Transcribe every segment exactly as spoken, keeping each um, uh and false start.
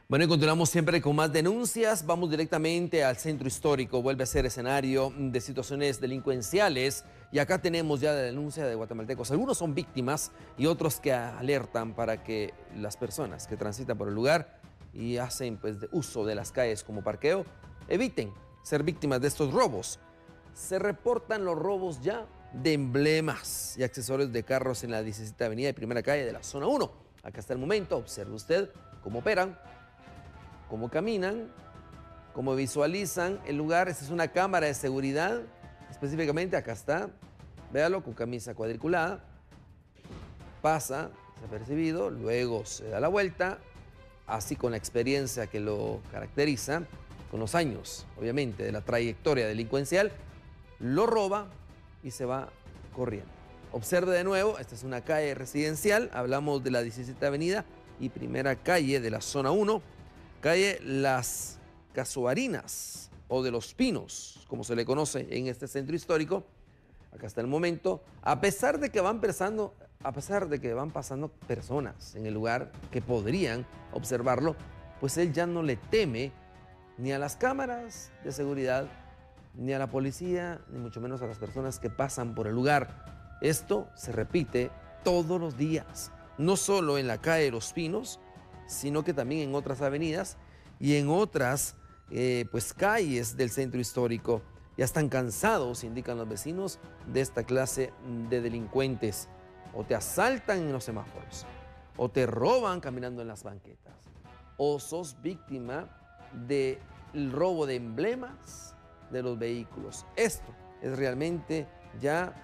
Bueno, y continuamos siempre con más denuncias. Vamos directamente al centro histórico. Vuelve a ser escenario de situaciones delincuenciales. Y acá tenemos ya la denuncia de guatemaltecos. Algunos son víctimas y otros que alertan para que las personas que transitan por el lugar y hacen pues, de uso de las calles como parqueo, eviten ser víctimas de estos robos. Se reportan los robos ya de emblemas y accesorios de carros en la diecisiete Avenida y Primera Calle de la Zona uno. Acá está el momento. Observe usted cómo operan, cómo caminan, cómo visualizan el lugar. Esta es una cámara de seguridad, específicamente acá está, véalo, con camisa cuadriculada, pasa desapercibido, luego se da la vuelta, así con la experiencia que lo caracteriza, con los años, obviamente, de la trayectoria delincuencial, lo roba y se va corriendo. Observe de nuevo, esta es una calle residencial, hablamos de la diecisiete Avenida y Primera Calle de la Zona uno, calle Las Casuarinas o de los Pinos, como se le conoce en este centro histórico. Acá está el momento. A pesar de que van pasando, a pesar de que van pasando personas en el lugar que podrían observarlo, pues él ya no le teme ni a las cámaras de seguridad, ni a la policía, ni mucho menos a las personas que pasan por el lugar. Esto se repite todos los días, no solo en la calle de los Pinos, sino que también en otras avenidas y en otras eh, pues, calles del centro histórico. Ya están cansados, indican los vecinos, de esta clase de delincuentes. O te asaltan en los semáforos, o te roban caminando en las banquetas, o sos víctima del robo de emblemas de los vehículos. Esto es realmente ya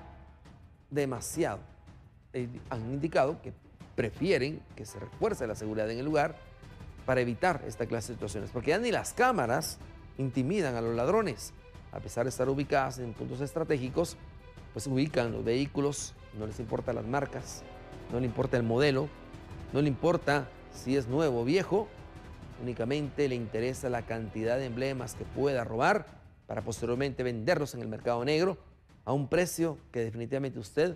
demasiado. Eh, han indicado que prefieren que se refuerce la seguridad en el lugar para evitar esta clase de situaciones, porque ya ni las cámaras intimidan a los ladrones. A pesar de estar ubicadas en puntos estratégicos, pues ubican los vehículos, no les importa las marcas, no le importa el modelo, no le importa si es nuevo o viejo, únicamente le interesa la cantidad de emblemas que pueda robar para posteriormente venderlos en el mercado negro a un precio que definitivamente usted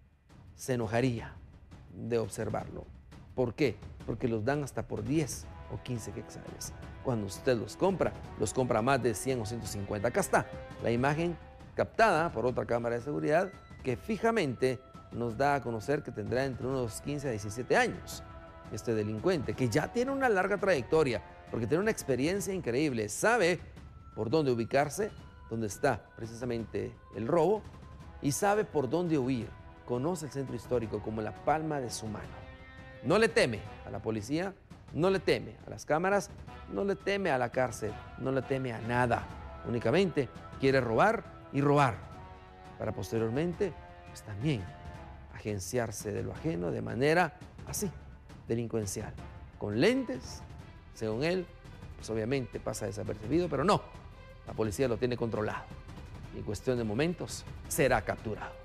se enojaría de observarlo. ¿Por qué? Porque los dan hasta por diez o quince quetzales. Cuando usted los compra, los compra a más de cien o ciento cincuenta. Acá está la imagen captada por otra cámara de seguridad que fijamente nos da a conocer que tendrá entre unos quince a diecisiete años este delincuente, que ya tiene una larga trayectoria, porque tiene una experiencia increíble, sabe por dónde ubicarse, dónde está precisamente el robo, y sabe por dónde huir. Conoce el centro histórico como la palma de su mano. No le teme a la policía, no le teme a las cámaras, no le teme a la cárcel, no le teme a nada. Únicamente quiere robar y robar para posteriormente, pues también agenciarse de lo ajeno de manera así, delincuencial. Con lentes, según él, pues obviamente pasa desapercibido, pero no, la policía lo tiene controlado y en cuestión de momentos será capturado.